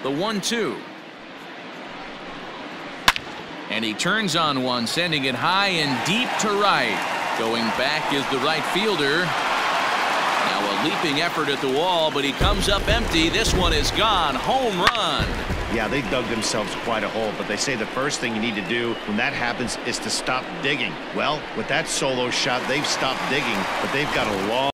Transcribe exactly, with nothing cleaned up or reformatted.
The one two. And he turns on one, sending it high and deep to right. Going back is the right fielder. Now a leaping effort at the wall, but he comes up empty. This one is gone. Home run. Yeah, they dug themselves quite a hole, but they say the first thing you need to do when that happens is to stop digging. Well, with that solo shot, they've stopped digging, but they've got a long